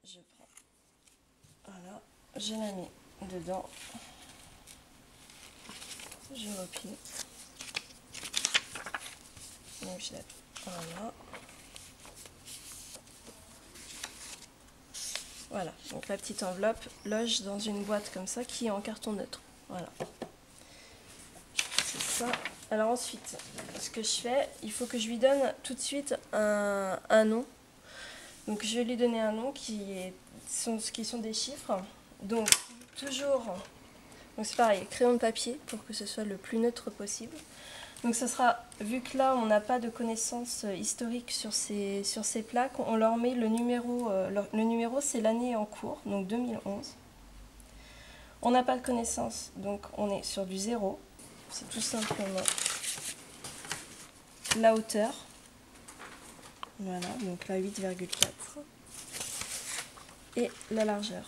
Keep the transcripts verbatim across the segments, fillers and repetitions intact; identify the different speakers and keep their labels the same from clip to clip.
Speaker 1: je prends, voilà, je la mets dedans, je replie, donc je la, voilà, voilà, donc la petite enveloppe loge dans une boîte comme ça qui est en carton neutre, voilà, c'est ça. Alors ensuite, ce que je fais, il faut que je lui donne tout de suite un, un nom. Donc je vais lui donner un nom qui, est, sont, qui sont des chiffres. Donc toujours, donc c'est pareil, crayon de papier pour que ce soit le plus neutre possible. Donc ça sera, vu que là on n'a pas de connaissances historiques sur ces, sur ces plaques, on leur met le numéro, euh, le, le numéro c'est l'année en cours, donc deux mille onze. On n'a pas de connaissances, donc on est sur du zéro, c'est tout simplement la hauteur. Voilà, donc là huit virgule quatre. Et la largeur.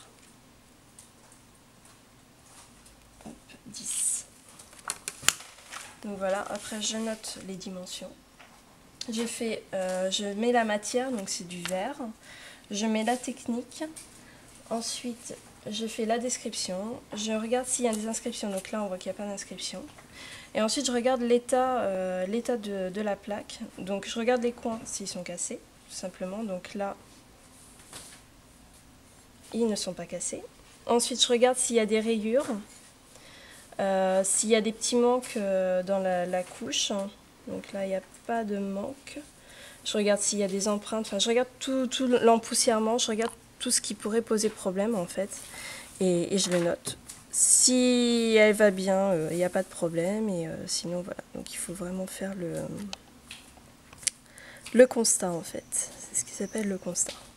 Speaker 1: Hop, dix. Donc voilà, après je note les dimensions. J'ai fait, euh, je mets la matière, donc c'est du verre. Je mets la technique. Ensuite, je fais la description. Je regarde s'il y a des inscriptions. Donc là, on voit qu'il n'y a pas d'inscription. Et ensuite, je regarde l'état euh, l'état de, de la plaque. Donc je regarde les coins s'ils sont cassés, tout simplement. Donc là, ils ne sont pas cassés. Ensuite, je regarde s'il y a des rayures, euh, s'il y a des petits manques euh, dans la, la couche. Donc là, il n'y a pas de manque. Je regarde s'il y a des empreintes. Enfin, je regarde tout, tout l'empoussièrement. Je regarde tout ce qui pourrait poser problème, en fait. Et, et je le note. Si elle va bien, il euh, n'y a pas de problème. Et euh, sinon, voilà. Donc, il faut vraiment faire le, le constat, en fait. C'est ce qui s'appelle le constat.